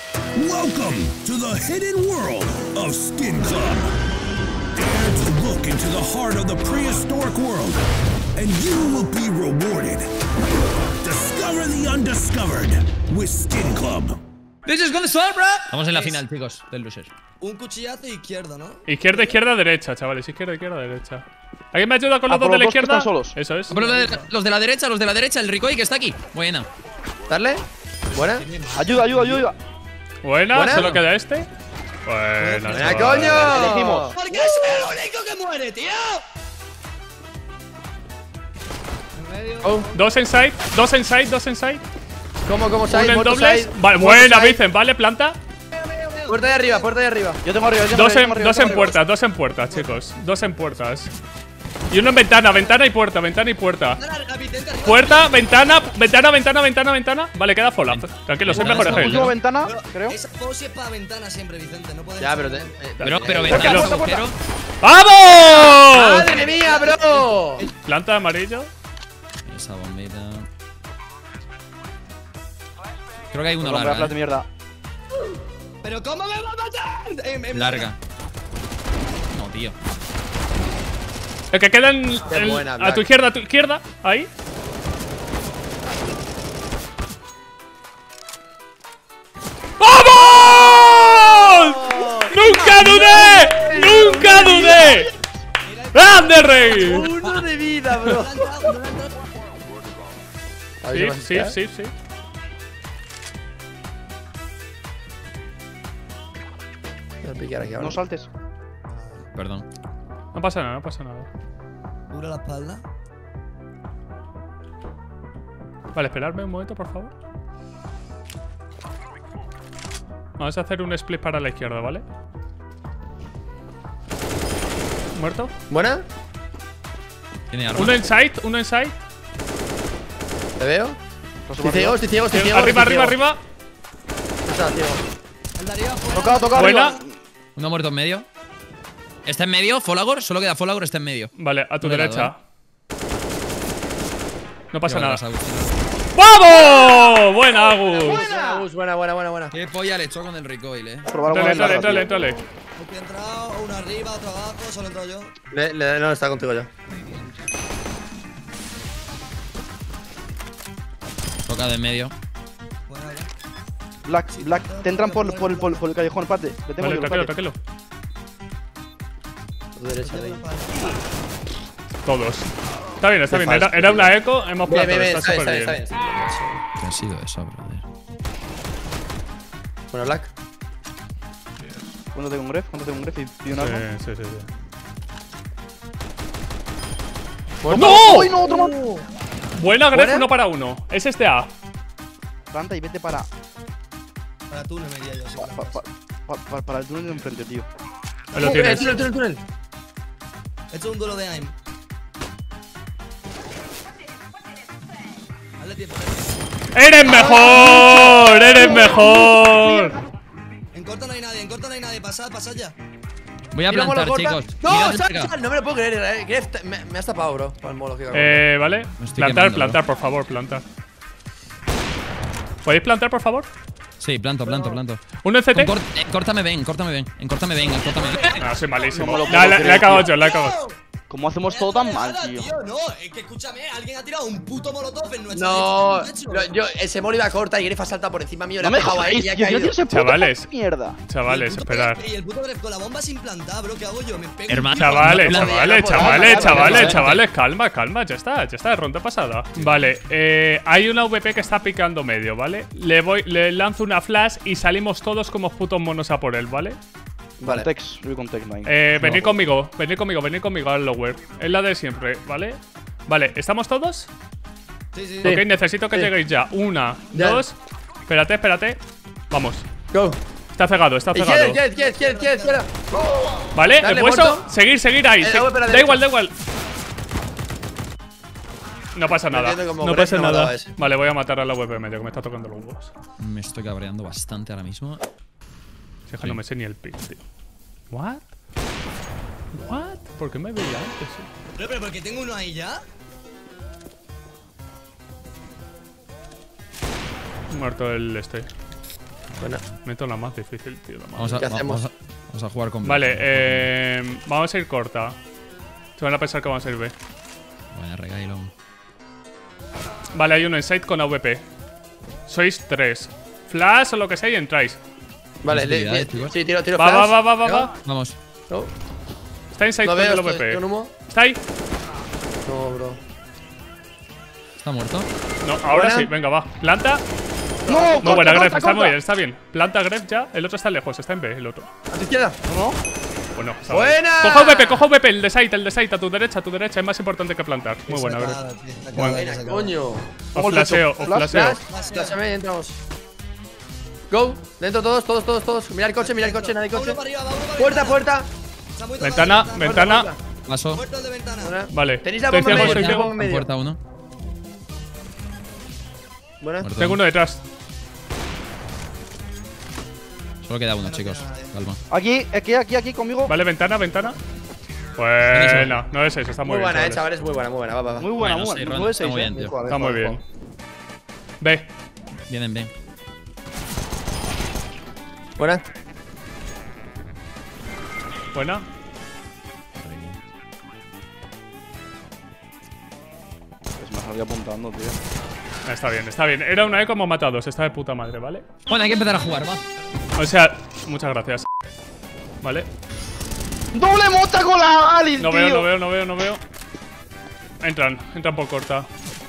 Welcome to the hidden world of Skin Club. Dare to look into the heart of the prehistoric world, and you will be rewarded. Discover the undiscovered with Skin Club. This is gonna start, bro. Vamos en la final, chicos, del loser. Un cuchillazo izquierda, ¿no? Izquierda, izquierda, derecha, chavales. Izquierda, izquierda, derecha. ¿Alguien me ayuda con los dos de la izquierda? Solos. Eso es. Los de la derecha, el Ricoy que está aquí. Buena. Darle. Buena. Ayuda, ayuda, ayuda. Buena, solo queda este. Buena, ¡Venga, coño! Elegimos. ¿Por qué soy el único que muere, tío? Oh. Dos inside, dos inside, dos inside. ¿Cómo Uno side? en Muerto dobles. side. Vale, Muerto buena, side. Vicen. Vale, planta. Puerta de arriba, puerta de arriba. Yo tengo arriba, Dos en puertas, dos en puertas, chicos. Dos en puertas. Y uno en ventana, ventana y puerta, ventana y puerta. Puerta, ventana, ventana, ventana, ventana, ventana. Vale, queda Fallout. Tranquilo, soy mejor Última ejemplo. ventana, creo. Esa pose es para ventana siempre, Vicente. No puedes. Ya, pero Pero Tranquilo. ventana, agujero. ¡Vamos! ¡Madre mía, bro! Planta de amarillo. Esa bombita. Creo que hay una Perdón, larga. de mierda. ¿Pero cómo me va a matar? Larga. No, tío. El que queda en, Qué buena, a tu izquierda, ahí. ¡Vamos! ¡Nunca dudé! ¡Nunca dudé! ¡Grande, Rey! Uno de vida, bro. Sí. Voy a piquear aquí ahora. No saltes. Perdón. No pasa nada, no pasa nada. Cura la espalda. Vale, esperadme un momento, por favor. Vamos a hacer un split para la izquierda, ¿vale? ¿Muerto? ¿Buena? Tiene arma. Uno inside, uno inside. ¿Te veo? Estoy ciego, estoy ciego, estoy ciego. Arriba, estoy arriba, ciego. arriba. Está ciego. El de arriba fuera. Tocado, tocado. Buena. arriba. Uno muerto en medio. Está en medio, Folagor. Solo queda Folagor, está en medio. Vale, a tu No le he derecha. dado, No pasa Qué nada. barras, Agustín. ¡Vamos! Buena, Agus. Buena. Qué polla le echó con el recoil, Probar una Entrale, larga, tío. entrale. Aquí he entrado, uno arriba, otro abajo, solo he entrado yo. No, está contigo ya. Toca de en medio. Bueno, ya. Black, te entran por el callejón, espérate. Que tengo Vale, yo, tranquilo, espérate. tranquilo. A tu derecha, ahí. Todos. Está bien, está Qué bien. falso, Era una tío. eco, hemos plantado. Está súper bien. ¿Qué ha sido eso, brother? Bueno, Black. Cuando tengo un gref y pido un arma. Sí. ¡No! ¡Uy, no! Otro más. Buena, Gref, ¿Buena? 1 para 1. Es este A. Planta y vete para Para tú no me iría yo, sí. para el túnel de enfrente, tío. Ahí lo tienes. El túnel. He hecho un duelo de aim. Hazle tiempo. ¡Eres mejor! ¡Eres mejor! En corto no hay nadie, pasad ya. Voy a plantar, chicos. ¡No! Mirad Sal, cerca. no me lo puedo creer, Gref, me has tapado, bro. Para el molo, lógicamente. Vale. Me estoy quemando, Plantar, por favor, plantar. ¿Podéis plantar, por favor? Sí, planto. Uno en CT. Córtame ven. Ah, soy malísimo. No me lo La puedo he creer, cagado tío. yo, la he cagado. ¿Cómo hacemos todo tan mal, tío? No, es que escúchame, alguien ha tirado un puto molotov en nuestro. No, techo. ese molo iba corta y Gref ha saltado por encima mío. No Le me ha pegado ahí jodáis, y ha tío. Yo caído. tío ese puto Chavales. mierda. Chavales, esperar. Y el puto Gref con la bomba sin plantar, bro. ¿Qué hago yo? Me pego. Hermano. Chavales, No, chavales, calma, ya está, ronda pasada. Vale, hay una VP que está picando medio, ¿vale? Le lanzo una flash y salimos todos como putos monos a por él, ¿vale? Vale. Tex, voy con Tex, Mike. Venid conmigo al lower. Es la de siempre, ¿vale? Vale, ¿estamos todos? Sí. Ok, necesito que lleguéis ya. Una, Ya. dos. Espérate. Vamos. Go. Está cegado. Izquierda. ¿Vale? Dale, ¿He puesto? muerto. Seguir ahí. La VP a la Da derecha. igual. No pasa nada. entiendo cómo No Gref pasa no nada. mataba a ese. Vale, voy a matar a la VP medio que me está tocando los huevos. Me estoy cabreando bastante ahora mismo. Si es que no me sé ni el pick, tío. ¿What? ¿Por qué me veía antes? Pero porque tengo uno ahí ya. Muerto el este. Buena. Meto la más difícil, tío. Vamos a, ¿Qué hacemos? vamos a jugar con B. Vale, vamos a ir corta. Se van a pensar que vamos a ir B. Buena, regailo. Vale, hay uno en site con AVP. Sois 3. Flash o lo que sea y entráis. Vale, Posibilidades, chicos. sí, tiro Va, flash. va. Vamos. No, Está en site no con veo, el estoy AVP. con humo. ¿Está ahí? No, bro. ¿Está muerto? No, ahora Buena. sí, venga, va. Planta. ¡No! Muy buena, Gref, corta, está muy corta. bien, está bien. Planta Gref ya, el otro está lejos, está en B, el otro. A tu izquierda. No. Bueno, está ¡Buena! bien. Coja VP, el de site, a tu derecha, es más importante que plantar. Muy buena, Gref. Buena, coño. Os flaseo, os flaseo. Flashame, entramos. Go. Dentro todos. Mira el coche, nadie coche. Puerta. Ventana. Paso. Muerto el de ventana. Buena. Vale. Tenéis la Estoy bomba ciego, medio, soy tenéis la ciego. bomba En medio. puerta uno. Buena. Muerto. Tengo uno detrás. Solo queda uno, chicos. Calma. Aquí, conmigo. Vale, ventana. Buena. 9-6, está muy Muy bien. buena, chavales. chavales, muy buena. Va. Muy buena, Bueno, muy sí, buena. Ron, 9-6, está muy bien, tío. Está muy bien. Ve. Vienen bien. Buena. Buena. Es más, salía apuntando, tío. Está bien. Era una eco, hemos matado dos. Está de puta madre, ¿vale? Bueno, hay que empezar a jugar, va. O sea, muchas gracias. Vale. ¡Doble mota con la Alice, No tío! veo. Entran por corta.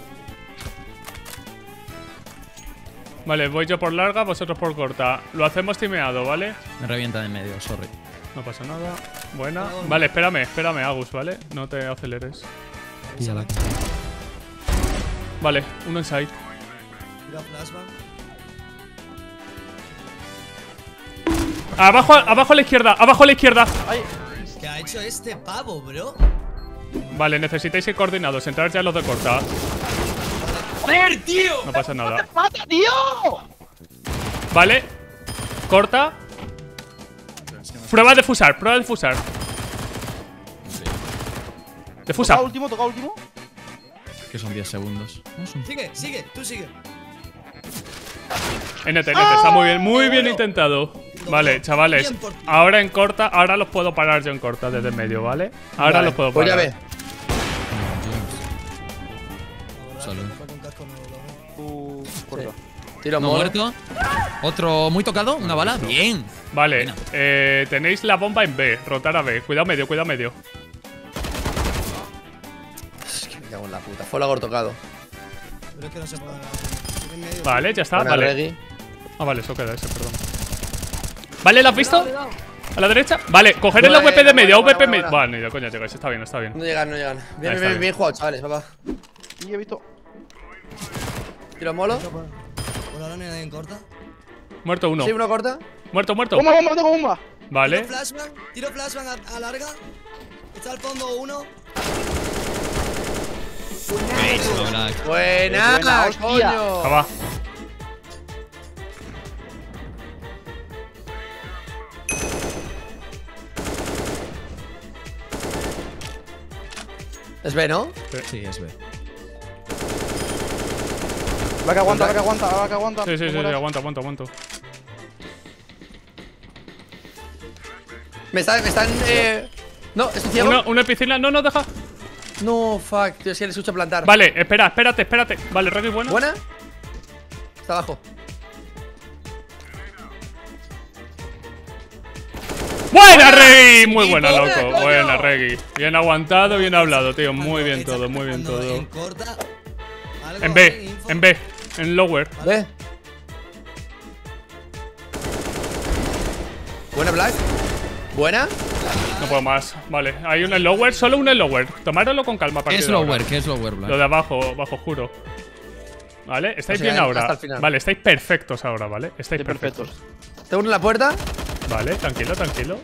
Vale, voy yo por larga, vosotros por corta. Lo hacemos timeado, ¿vale? Me revientan en medio, sorry. No pasa nada. Buena. Vale, espérame, Agus, ¿vale? No te aceleres. Píllala. Vale, uno inside. Tira flashbang. Abajo a la izquierda. Ay, ¿Qué ha hecho este pavo, bro? Vale, necesitáis ir coordinados. Entrar ya los de corta. ¡Joder, tío! No pasa nada. ¡mata, tío! Vale. Corta. Prueba de fusar. Defusa. Toca último. Que son 10 segundos. No, son- Sigue, tú sigue. NT, está muy bien intentado. Vale, chavales. Bien por ti. Ahora en corta, ahora los puedo parar yo en corta desde el medio, ¿vale? Ahora los puedo Pues ya parar. ve. Salud. Con casco no lo veo. Corta. Tiro No molo. muerto. Otro muy tocado. Una bala. Bien. Vale, Buena. tenéis la bomba en B. Rotar a B. Cuidado medio. Es que me cago en la puta. Fue la tocado. Pero es que no se puede. Sigue en medio. Vale, ya está. Buena, Vale. Reggie. Ah, vale, eso queda ese, perdón. Vale, ¿lo has visto? ¿A la derecha? Vale, coger el Buena, AVP de medio, buena, AVP buena, medio. buena. Vale, ya coña llegáis, está bien. No llegan. Ahí está bien. Bien jugado, chavales, papá. Y he visto. Tiro molo. Por ahora no hay nadie en corta. Muerto uno. Sí, uno corta. Muerto. ¡Bomba! Tengo bomba! Vale. Tiro flashbang a larga. Está al fondo uno. Buenísimo, Black. Buena, Buena, hostia. coño. Va. Es B, ¿no? Sí, es B. La que aguanta. Sí, No mueras. aguanto. Me están. No, estoy ciego. Uno en piscina. No, deja. No, fuck, tío, es que le escucho plantar. Vale, espérate. Vale, Reggie, bueno. ¿Buena? Está abajo. ¡Buena, Reggie! Muy Sí, buena, buena, loco. coño. Buena, Reggie. Bien aguantado, bien hablado, tío. Muy bien Está todo. en corta. Algo En ahí, B, en lower. ¿Ve? Buena, Black. ¿Buena? No puedo más. Vale, hay uno en lower, solo uno en lower. Tomároslo con calma. a ¿Qué partir es de ahora. lower? ¿Qué es lower, Black? Lo de abajo, juro. Vale, estáis O sea, bien ahora. hasta el final. Vale, estáis perfectos ahora, ¿vale? Estáis Estoy perfectos. perfectos. Tengo uno en la puerta. Vale, tranquilo.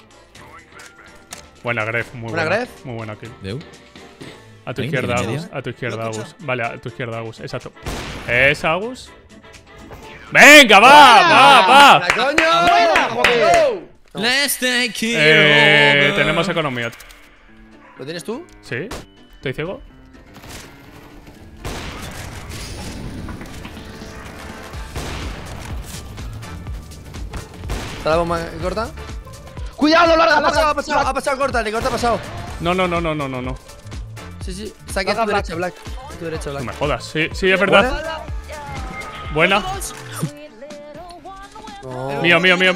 Buena, Gref. Muy Buena, buena. Gref. Muy buena kill. Deu. A tu Ahí, izquierda, ¿en medio? Agus. A tu izquierda, ¿Lo Agus. escuchas? Vale, a tu izquierda, Agus. Exacto. Esa, Agus. ¡Venga, va! ¡La coño! joder. No. Let's take it over. Tenemos economía. ¿Lo tienes tú? ¿Sí? ¿Estoy ciego? Está la bomba corta. Cuidado, larga, Ha pasado corta, el corta ha pasado. No. Sí. Está aquí a tu derecha, Black. A tu derecha, No Black. me jodas. Sí, es verdad. Buena. No. Mío. Buena.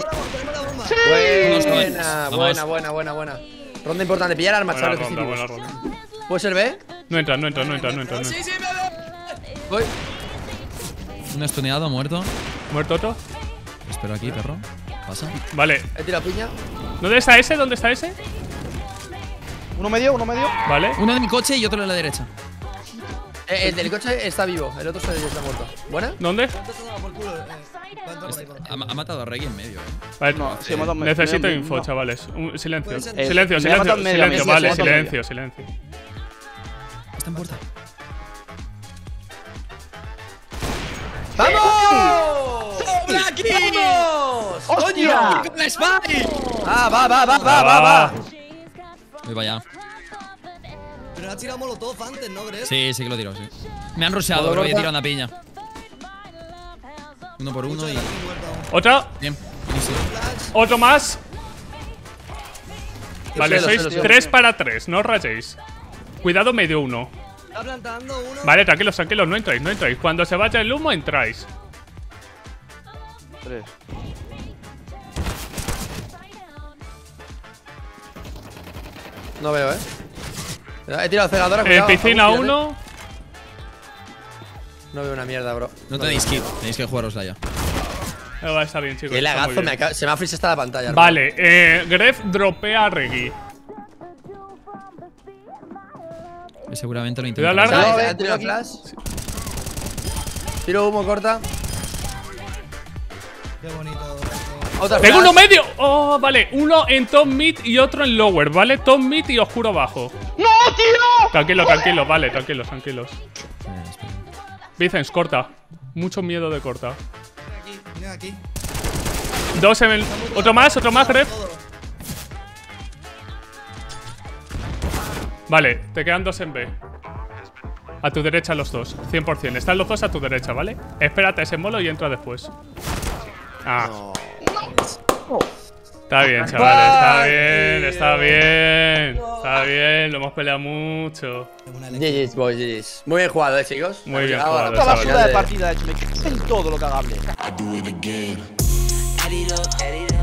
Vamos. Ronda importante, pillar armas, Buena chavales. ronda, definitivos. buena ronda. ¿Puede ser B? No entra. Sí, bebé. Voy. Un estuneado, muerto. ¿Muerto otro? Espero aquí, perro. Pasa. Vale. He tirado piña. ¿Dónde está ese? Uno medio. Vale. Uno en mi coche y otro en la derecha. El del coche está vivo, el otro está muerto. ¿Buena? ¿Dónde? Ha matado a Reggie en medio, Vale, No, se mata necesito medio, info, no. chavales. Silencio. Puede ser. Silencio. me ha matado medio, Vale, me ha matado silencio. Está en puerta. ¡Vamos! ¡Blacky! ¡Vamos! ¡Hostia! ¡Con la Spy! Va. Voy para allá. Pero ha tirado molotov antes, ¿no, Gref? Sí que lo tiro, sí. Me han rusheado, bro, y he tirado una piña. Uno por uno y. ¿Otra? Bien. Buenísimo. ¿Otro más? Vale, Suelo, sois suelo. 3 para 3, no os rayéis. Cuidado, medio uno. Está plantando uno. Vale, tranquilos, no entráis. Cuando se vaya el humo, entráis. 3. No veo, He tirado cegadora. cuidado, Piscina Agus, 1. No veo una mierda, bro. No tenéis kit, tenéis que jugarosla ya. Está bien, chicos. Qué está muy lagazo, bien. se me ha freeze hasta la pantalla. hermano. Vale, Gref dropea a Reggie. Que seguramente lo Cuidado, intentaré. larga. ¿Sabes? Tiro flash. Tiro humo corta. Qué bonito. Otra Tengo flash. uno medio. Oh, vale. Uno en top mid y otro en lower, ¿vale? Top mid y oscuro abajo. ¡No, tío! Tranquilo, vale, tranquilos. Vicens, corta. Mucho miedo de corta. Mira aquí. Dos en el. Otro más, Gref. Vale, te quedan dos en B. A tu derecha los dos, 100%. Están los dos a tu derecha, ¿vale? Espérate ese molo y entra después. Ah. Está bien, chavales, está bien. Lo hemos peleado mucho. GG's, boys, GG's. Muy bien jugado, chicos. Muy bien Hemos llegado a jugado, la Toda chavales. basura final de partida, me cago en todo lo cagable. Add it up,